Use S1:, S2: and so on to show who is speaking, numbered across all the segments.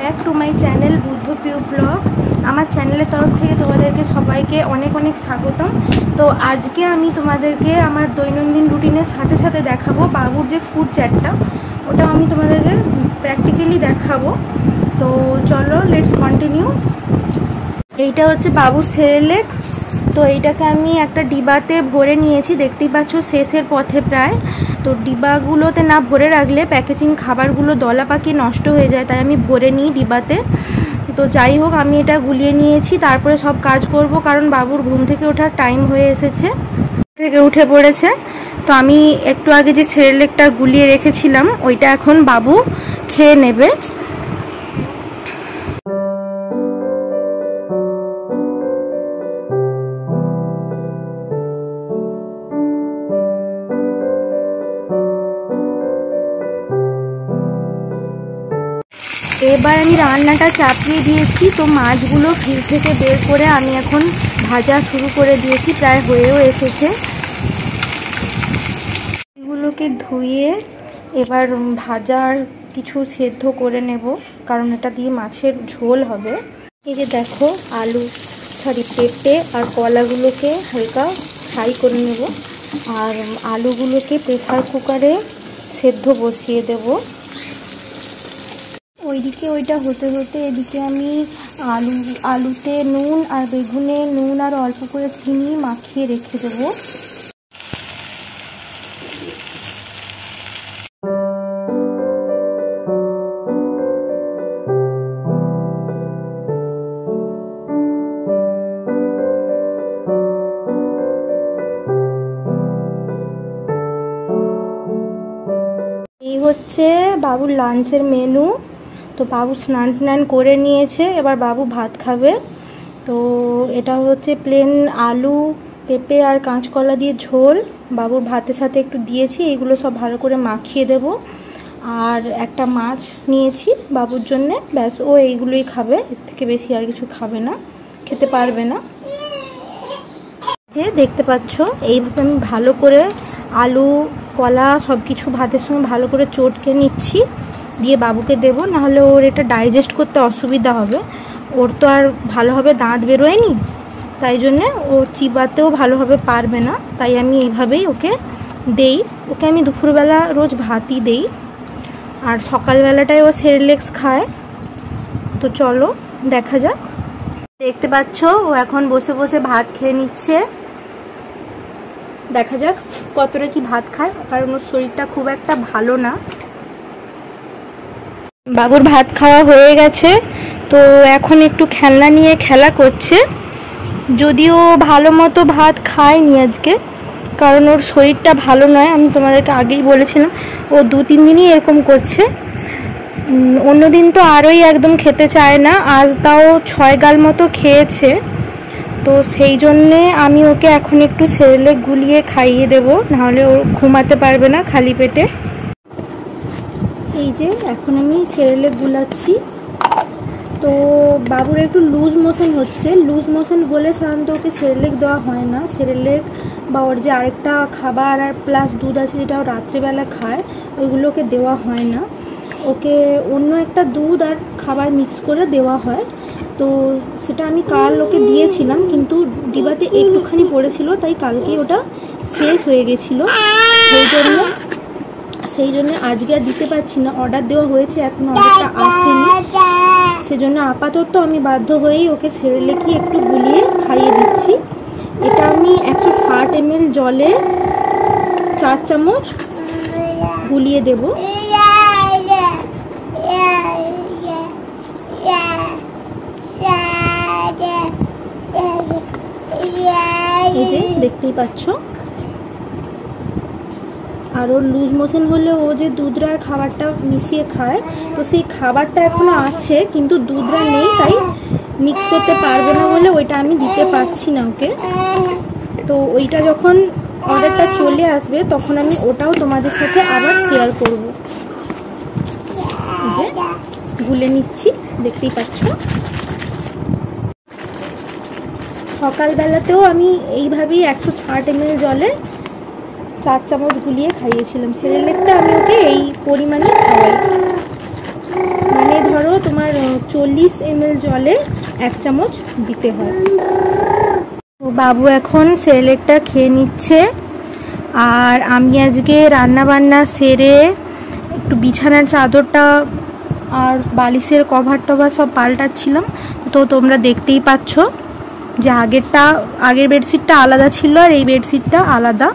S1: Back to my channel Buddhapriya blog. আমার চ্যানেলের তরফ থেকে তোমাদেরকে সবাইকে অনেক অনেক স্বাগতম। তো আজকে আমি তোমাদেরকে আমার দৈনন্দিন রুটিনের সাথে সাথে দেখাবো বাবুর যে ফুড চ্যাটটা, ওটা আমি তোমাদেরকে প্র্যাকটিক্যালি দেখাবো। তো চলো লেটস কন্টিনিউ। এইটা হচ্ছে বাবুর সেরেলেক। তো এইটাকে আমি একটা ডিবাতে ভরে নিয়েছি, দেখতেই পাচ্ছ শেষের পথে প্রায়। তো ডিবাগুলোতে না ভরে রাখলে প্যাকেজিং খাবারগুলো দলা পাকিয়ে নষ্ট হয়ে যায়, তাই আমি ভরে নিই ডিবাতে। তো যাই হোক, আমি এটা গুলিয়ে নিয়েছি, তারপরে সব কাজ করব, কারণ বাবুর ঘুম থেকে ওঠার টাইম হয়ে এসেছে, থেকে উঠে পড়েছে। তো আমি একটু আগে যে সেরেলেকটা গুলিয়ে রেখেছিলাম ওইটা এখন বাবু খেয়ে নেবে। এবার আমি রান্নাটা চাপিয়ে দিয়েছি। তো মাছগুলো ফ্রিজ থেকে বের করে আমি এখন ভাজা শুরু করে দিয়েছি, প্রায় হয়েও এসেছে। এগুলোকে ধুয়ে এবার ভাজার কিছু সেদ্ধ করে নেব, কারণ এটা দিয়ে মাছের ঝোল হবে। এই যে দেখো, পেঁপে আর কলাগুলোকে হালকা ফ্রাই করে নেব, আর আলুগুলোকে প্রেসার কুকারে সেদ্ধ বসিয়ে দেব। ওইদিকে ওইটা হতে হতে এদিকে আমি আলুতে নুন আর বেগুনে নুন আর অল্প করে চিনি মাখিয়ে রেখে দেবো। এই হচ্ছে বাবুর লাঞ্চের মেনু। তো বাবু স্নান টান করে নিয়েছে, এবার বাবু ভাত খাবে। তো এটা হচ্ছে প্লেন আলু, পেঁপে আর কাঁচকলা দিয়ে ঝোল বাবুর ভাতের সাথে একটু দিয়েছি। এইগুলো সব ভালো করে মাখিয়ে দেব। আর একটা মাছ নিয়েছি বাবুর জন্যে, ব্যাস ও এইগুলোই খাবে, এর থেকে বেশি আর কিছু খাবে না, খেতে পারবে না। যে দেখতে পাচ্ছ, এইভাবে আমি ভালো করে আলু কলা সব কিছু ভাতের সঙ্গে ভালো করে চটকে নিচ্ছি, দিয়ে বাবুকে দেবো, নাহলে ওর এটা ডাইজেস্ট করতে অসুবিধা হবে। ওর তো আর ভালোভাবে দাঁত বেরোয়নি, তাই জন্যে ও চিবাতেও ভালোভাবে পারবে না, তাই আমি এইভাবেই ওকে দেই। ওকে আমি দুপুরবেলা রোজ ভাতই দেই, আর সকালবেলাটায় ও সেরেলেক্স খায়। তো চলো দেখা যাক। দেখতে পাচ্ছ ও এখন বসে বসে ভাত খেয়ে নিচ্ছে। দেখা যাক কতটা কি ভাত খায়, কারণ ওর শরীরটা খুব একটা ভালো না। বাবুর ভাত খাওয়া হয়ে গেছে, তো এখন একটু খেলনা নিয়ে খেলা করছে। যদিও ভালো মতো ভাত খায়নি আজকে, কারণ ওর শরীরটা ভালো নয়, আমি তোমাদেরকে আগেই বলেছিলাম। ও 2-3 দিনই এরকম করছে। অন্যদিন তো আরোই একদম খেতে চায় না, আজ তাও 6 গাল মতো খেয়েছে। তো সেই জন্যে আমি ওকে এখন একটু সেরেলেক গুলিয়ে খাইয়ে দেবো, নাহলে ও ঘুমাতে পারবে না খালি পেটে। এই যে এখন আমি সেরেলেক গুলাচ্ছি। তো বাবুর একটু লুজ মোশন হচ্ছে। লুজ মোশন হলে সাধারণত ওকে সেরেলেক দেওয়া হয় না। সেরেলেক বা ওর যে আরেকটা খাবার আর প্লাস দুধ আছে, যেটা ও রাত্রিবেলা খায়, ওইগুলোকে দেওয়া হয় না। ওকে অন্য একটা দুধ আর খাবার মিক্স করে দেওয়া হয়। তো সেটা আমি কাল ওকে দিয়েছিলাম, কিন্তু ডিবাতে একটুখানি পড়েছিল, তাই কালকেই ওটা শেষ হয়ে গেছিলো। সেই জন্য আজকে আর দিতে পারছি না। অর্ডার দেওয়া হয়েছে, এখনো অর্ডারটা আসেনি, সেজন্য আপাতত আমি বাধ্য হয়েই ওকে সেরেলেকই একটু গুলিয়ে খাইয়ে দিচ্ছি। এটা আমি 160 ml জলে 4 চামচ গুলিয়ে দেব। এই যে দেখতেই পাচ্ছ। আর ওর লুজ মোশন হলে ও যে দুধরা খাবারটা মিশিয়ে খায়, তো সেই খাবারটা এখনো আছে, কিন্তু দুধরা নেই, তাই মিক্স করতে পারবো না বলে ওইটা আমি দিতে পারছি না ওকে। তো ওইটা যখন অর্ডারটা চলে আসবে তখন আমি ওটাও তোমাদের সাথে আবার শেয়ার করব। যে গুলে নিচ্ছি, দেখতেই পাচ্ছ। সকালবেলাতেও আমি এইভাবেই 160 ml জলে 4 চামচ গুলিয়ে খাইয়েছিলাম। সেরেলেকটা আমি ওকে এই পরিমাণে খাওয়াই, মানে ধরো তোমার 40 ml জলে 1 চামচ দিতে হয়। তো বাবু এখন সেরেলেকটা খেয়ে নিচ্ছে। আর আমি আজকে রান্না বান্না সেরে একটু বিছানার চাদরটা আর বালিশের কভার টভার সব পাল্টাচ্ছিলাম। তো তোমরা দেখতেই পাচ্ছ যে আগের বেডশিটটা আলাদা ছিল আর এই বেডশিটটা আলাদা।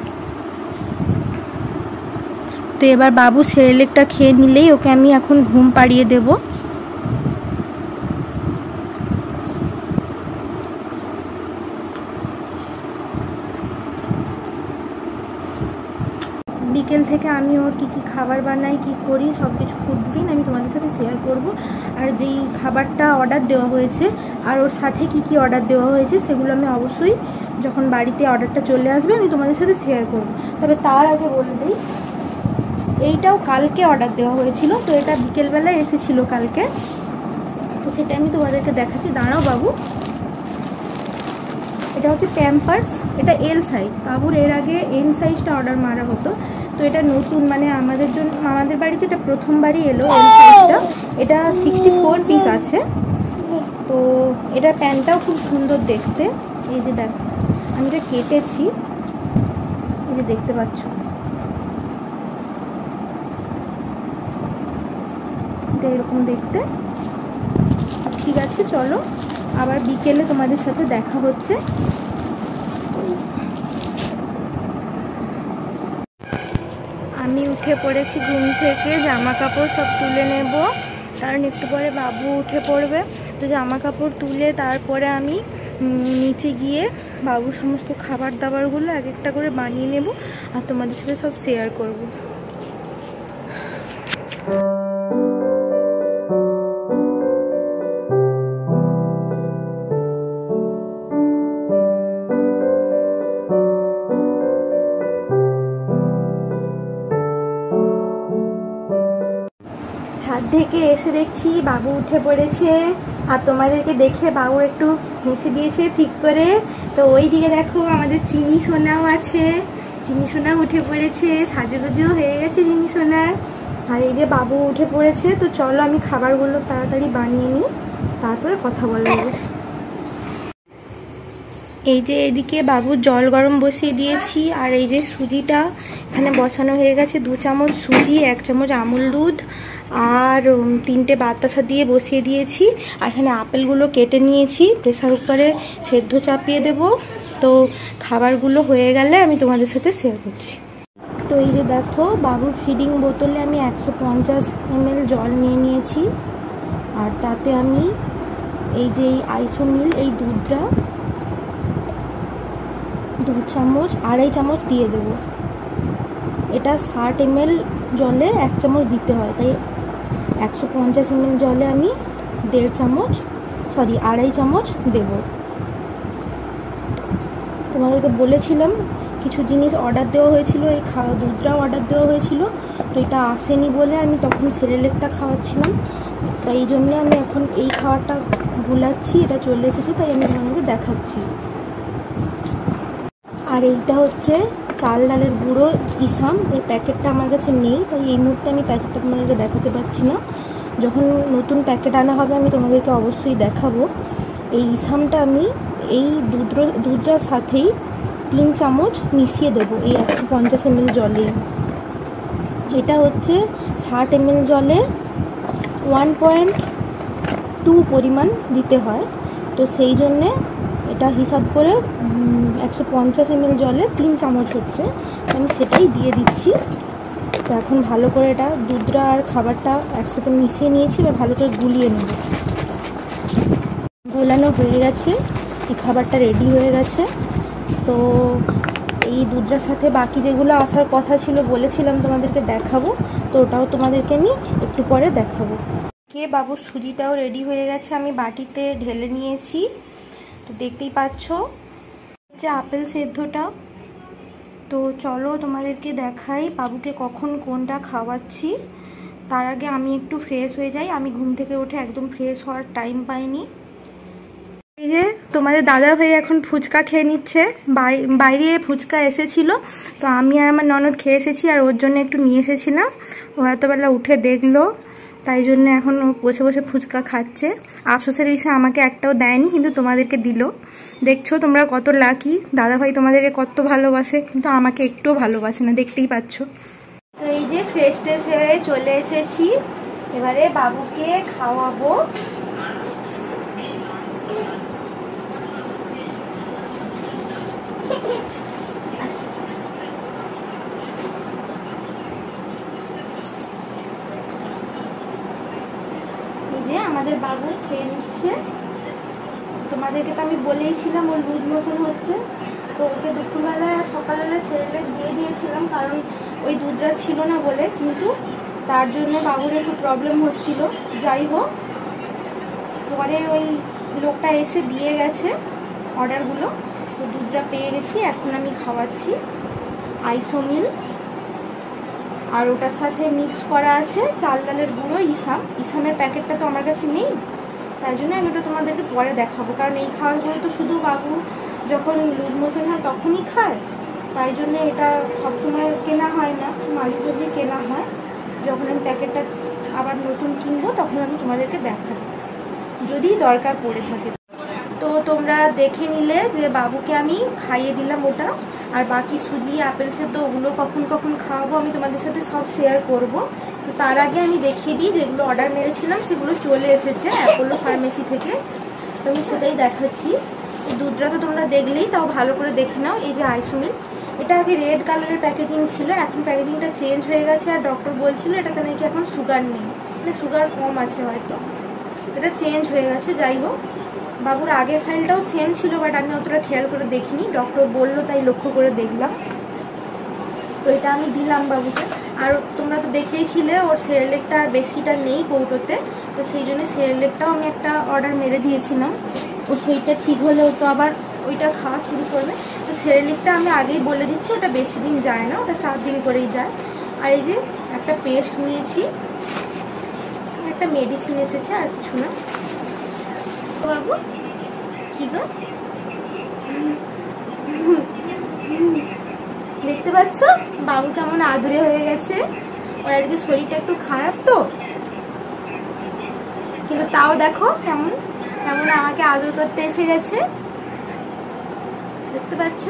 S1: তো এবার বাবু সেরেলেকটা খেয়ে নিলেই ওকে আমি এখন ঘুম পাড়িয়ে দেব। বিকেল থেকে আমি ওর কী কী খাবার বানাই, কী করি, সব কিছু ফুডবিন আমি তোমাদের সাথে শেয়ার করব। আর যেই খাবারটা অর্ডার দেওয়া হয়েছে আর ওর সাথে কী কী অর্ডার দেওয়া হয়েছে সেগুলো আমি অবশ্যই যখন বাড়িতে অর্ডারটা চলে আসবে আমি তোমাদের সাথে শেয়ার করব। তবে তার আগে বলে দিই, এইটাও কালকে অর্ডার দেওয়া হয়েছিল। তো এটা বিকেলবেলায় এসেছিল কালকে, তো সেটা আমি তোমাদেরকে দেখাচ্ছি। দাঁড়াও বাবু। এটা হচ্ছে প্যাম্পার্স, এটা এল সাইজ। বাবুর এর আগে এম সাইজটা অর্ডার মারা হতো। তো এটা নতুন, মানে আমাদের বাড়িতে এটা প্রথমবারই এলো এল সাইজটা। এটা 64 পিস আছে। তো এটা প্যান্টটাও খুব সুন্দর দেখতে। এই যে দেখো আমি এটা কেটেছি, এই যে দেখতে পাচ্ছ। এটা এরকম দেখতে। ঠিক আছে, চলো আবার বিকেলে তোমাদের সাথে দেখা হচ্ছে। আমি উঠে পড়েছি ঘুম থেকে, জামা কাপড় সব তুলে নেব, কারণ একটু পরে বাবু উঠে পড়বে। তো জামা কাপড় তুলে তারপরে আমি নিচে গিয়ে বাবুর সমস্ত খাবার দাবারগুলো এক একটা করে বানিয়ে নেব আর তোমাদের সাথে সব শেয়ার করব। ছাদ থেকে এসে দেখছি বাবু উঠে পড়েছে। আর তোমাদেরকে দেখে বাবু একটু হেসে দিয়েছে ঠিক করে। তো ওই দিকে দেখো আমাদের চিনি সোনাও আছে। চিনি সোনা উঠে পড়েছে, সাজুগুজু হয়ে গেছে চিনি সোনার। আর এই যে বাবু উঠে পড়েছে। তো চলো আমি খাবারগুলো তাড়াতাড়ি বানিয়ে নিই, তারপরে কথা বলবো। এই যে এদিকে বাবুর জল গরম বসিয়ে দিয়েছি। আর এই যে সুজিটা এখানে বসানো হয়ে গেছে। 2 চামচ সুজি, 1 চামচ আমুল দুধ আর 3টে বাতাসা দিয়ে বসিয়ে দিয়েছি। আর এখানে আপেলগুলো কেটে নিয়েছি, প্রেসার কুকারে সেদ্ধ চাপিয়ে দেব। তো খাবারগুলো হয়ে গেলে আমি তোমাদের সাথে শেয়ার করছি। তো এই যে দেখো বাবুর ফিডিং বোতলে আমি 150 ml জল নিয়ে নিয়েছি। আর তাতে আমি এই যে আইসোমিল এই দুধটা 2 চামচ 2.5 চামচ দিয়ে দেব। এটা 60 ml জলে 1 চামচ দিতে হয়, তাই 150 ml জলে আমি 2.5 চামচ দেব। তোমাদেরকে বলেছিলাম কিছু জিনিস অর্ডার দেওয়া হয়েছিল, এই দুধটাও অর্ডার দেওয়া হয়েছিল। তো এটা আসেনি বলে আমি তখন সেরেলেকটা খাওয়াচ্ছিলাম, তাই এই জন্য আমি এখন এই খাবারটা ভুলাচ্ছি। এটা চলে এসেছে তাই আমি তোমাদেরকে দেখাচ্ছি। আর এইটা হচ্ছে চাল ডালের গুঁড়ো ইসাম। এই প্যাকেটটা আমার কাছে নেই, তাই এই মুহূর্তে আমি প্যাকেটটা তোমাদেরকে দেখাতে পারছি না। যখন নতুন প্যাকেট আনা হবে আমি তোমাদেরকে অবশ্যই দেখাবো। এই ইসামটা আমি এই দুধটার সাথেই 3 চামচ মিশিয়ে দেবো এই 150 ml জলে। এটা হচ্ছে 60 ml জলে 1.2 পরিমাণ দিতে হয়। তো সেই জন্যে এটা হিসাব করে 150 ml জলে 3 চামচ হচ্ছে, আমি সেটাই দিয়ে দিচ্ছি। তো এখন ভালো করে এটা দুধটা আর খাবারটা একসাথে মিশিয়ে নিয়েছি, এবার ভালো করে গুলিয়ে নেব। গোলানো হয়ে গেছে, এই খাবারটা রেডি হয়ে গেছে। তো এই দুধটার সাথে বাকি যেগুলো আসার কথা ছিল বলেছিলাম তোমাদেরকে দেখাবো, তো ওটাও তোমাদেরকে আমি একটু পরে দেখাবো। বাবুর সুজিটাও রেডি হয়ে গেছে, আমি বাটিতে ঢেলে নিয়েছি। তো দেখতেই পাচ্ছ যে আপেল সেদ্ধটা। তো চলো তোমাদেরকে দেখাই বাবুকে কখন কোনটা খাওয়াচ্ছি। তার আগে আমি একটু ফ্রেশ হয়ে যাই, আমি ঘুম থেকে উঠে একদম ফ্রেশ হওয়ার টাইম পাইনি। এই যে তোমাদের দাদা ভাই এখন ফুচকা খেয়ে নিচ্ছে, বাইরে ফুচকা এসেছিল, তো আমি আর আমার ননদ খেয়ে এসেছি আর ওর জন্য একটু নিয়ে এসেছিলাম। ও এতবেলা উঠে দেখলো তাই জন্য এখন ও বসে বসে ফুচকা খাচ্ছে। আফসোসের বিষয় আমাকে একটাও দেয়নি, কিন্তু তোমাদেরকে দিল। দেখছো তোমরা কত লাকি, দাদাভাই তোমাদেরকে কত ভালোবাসে, কিন্তু আমাকে একটুও ভালোবাসে না, দেখতেই পাচ্ছ। তো এই যে ফ্রেশ ট্রেশ হয়ে চলে এসেছি, এবারে বাবুকে খাওয়াবো। আমাদের বাবু খেয়ে নিচ্ছে। তোমাদেরকে তো আমি বলেইছিলাম ওর লুজ মোশন হচ্ছে, তো ওকে দুপুরবেলায় আর সকালবেলায় সেরেলাক দিয়ে দিয়েছিলাম, কারণ ওই দুধটা ছিল না বলে, কিন্তু তার জন্য বাবুর একটু প্রবলেম হচ্ছিল। যাই হোক, পরে ওই লোকটা এসে দিয়ে গেছে অর্ডারগুলো, তো দুধটা পেয়ে গেছি। এখন আমি খাওয়াচ্ছি আইসোমিল, আর ওটার সাথে মিক্স করা আছে চাল ডালের গুঁড়ো, ইসামের প্যাকেটটা তো আমার কাছে নেই, তাই জন্য আমি ওটা তোমাদেরকে পরে দেখাবো। কারণ এই খাবারগুলো তো শুধু বাবু যখন লুজ মোশন হয় তখনই খায়, তাই জন্য এটা সবসময় কেনা হয় না, মাঝে সাঝে কেনা হয়। যখন আমি প্যাকেটটা আবার নতুন কিনবো তখন আমি তোমাদেরকে দেখাবো, যদি দরকার পড়ে থাকে। তো তোমরা দেখে নিলে যে বাবুকে আমি খাইয়ে দিলাম ওটা, আর বাকি সুজি আপেল সেদ্ধ ওগুলো কখন কখন খাওয়াবো আমি তোমাদের সাথে সব শেয়ার করব। তো তার আগে আমি দেখিয়ে দিই, যেগুলো অর্ডার মেরেছিলাম সেগুলো চলে এসেছে অ্যাপোলো ফার্মেসি থেকে, তো আমি সেটাই দেখাচ্ছি। দুধটা তো তোমরা দেখলেই, তাও ভালো করে দেখে নাও। এই যে আইসোমিল, এটা আগে রেড কালারের প্যাকেজিং ছিল, এখন প্যাকেজিংটা চেঞ্জ হয়ে গেছে, আর ডক্টর বলছিল এটাতে নাকি এখন সুগার নেই, মানে সুগার কম আছে হয়তো, এটা চেঞ্জ হয়ে গেছে। যাই হোক, বাবুর আগের ফাইলটাও সেম ছিল, বাট আমি অতটা খেয়াল করে দেখিনি, ডক্টর বললো তাই লক্ষ্য করে দেখলাম। তো এটা আমি দিলাম বাবুকে। আর তোমরা তো দেখেইছিলে ওর সেরেলেকটা আর বেশিটা নেই কৌটোতে, তো সেই জন্য সেরেলেকটাও আমি একটা অর্ডার মেরে দিয়েছিলাম। ও সেইটা ঠিক হলেও তো আবার ওইটা খাওয়া শুরু করবে। তো সেরেলেকটা আমি আগেই বলে দিচ্ছি, ওটা বেশি দিন যায় না, ওটা 4 দিন করেই যায়। আর এই যে একটা পেস্ট নিয়েছি, একটা মেডিসিন এসেছে, আর কিছু না। বাবু কি গো, দেখতে পাচ্ছ বাবু কেমন আদুরে হয়ে গেছে। ওর আজকে শরীরটা একটু খারাপ তো, কিন্তু তাও দেখো কেমন কেমন আমাকে আদর করতে এসে গেছে, দেখতে পাচ্ছ।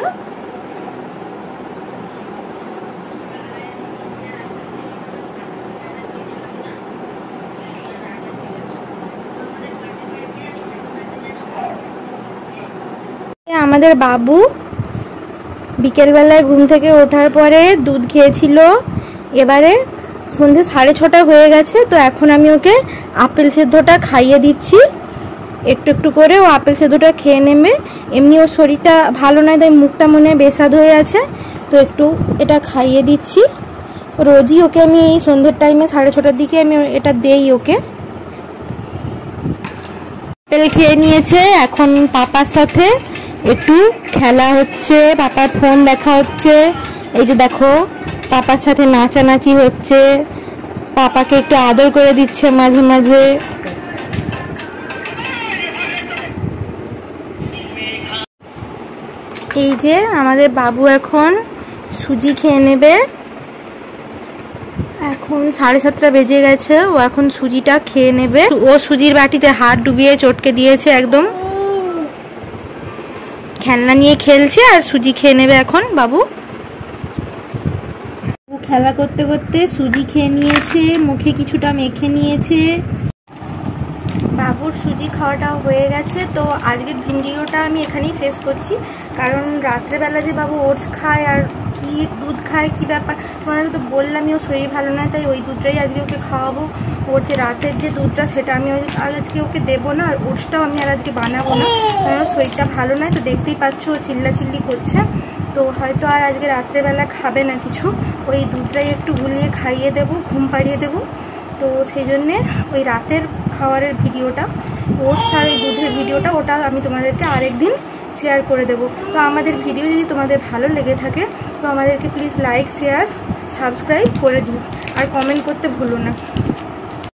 S1: আমাদের বাবু বিকেলবেলায় ঘুম থেকে ওঠার পরে দুধ খেয়েছিল, এবারে সন্ধ্যে 6:30 হয়ে গেছে। তো এখন আমি ওকে আপেল সেদ্ধটা খাইয়ে দিচ্ছি, একটু একটু করে ও আপেল সেদ্ধটা খেয়ে নেবে। এমনি ওর শরীরটা ভালো নয়, তাই মুখটা মনে বেসাদ হয়ে আছে, তো একটু এটা খাইয়ে দিচ্ছি। রোজই ওকে আমি এই সন্ধ্যের টাইমে 6:30 দিকে আমি এটা দেই ওকে। আপেল খেয়ে নিয়েছে, এখন পাপার সাথে একটু খেলা হচ্ছে, পাপার ফোন দেখা হচ্ছে। এই যে দেখো পাপার সাথে নাচানাচি হচ্ছে, পাপাকে একটু আদর করে দিচ্ছে মাঝে মাঝে। এই যে আমাদের বাবু এখন সুজি খেয়ে নেবে, এখন 7:30 বেজে গেছে, ও এখন সুজিটা খেয়ে নেবে। ও সুজির বাটিতে হাত ডুবিয়ে চটকে দিয়েছে একদম, খেলনা নিয়ে খেলছে আর সুজি খেয়ে নেবে এখন বাবু। খেলা করতে করতে সুজি খেয়ে নিয়েছে, মুখে কিছুটা মেখে নিয়েছে। বাবুর সুজি খাওয়াটাও হয়ে গেছে। তো আজকের ভিডিওটা আমি এখানেই শেষ করছি, কারণ রাত্রেবেলা যে বাবু ওটস খায় আর কি দুধ খায় কি ব্যাপার তোমাদের তো বললামই, ও শরীর ভালো নয়, তাই ওই দুধটাই আজকে ওকে খাওয়াবো। ওর যে রাতের যে দুধটা সেটা আমি আজকে ওকে দেবো না, আর ওটসটাও আমি আর আজকে বানাবো না, কারণ ওর শরীরটা ভালো নয়। তো দেখতেই পাচ্ছ ও চিল্লাচিল্লি করছে, তো হয়তো আর আজকে রাত্রেবেলা খাবে না কিছু, ওই দুধটাই একটু গুলিয়ে খাইয়ে দেবো, ঘুম পাড়িয়ে দেবো। তো সেই জন্যে ওই রাতের খাবারের ভিডিওটা, ওটস আর ওই দুধের ভিডিওটা, ওটা আমি তোমাদেরকে আরেকদিন শেয়ার করে দেবো। তো আমাদের ভিডিও যদি তোমাদের ভালো লেগে থাকে তো আমাদেরকে প্লিজ লাইক, শেয়ার, সাবস্ক্রাইব করে দিও, আর কমেন্ট করতে ভুলো না।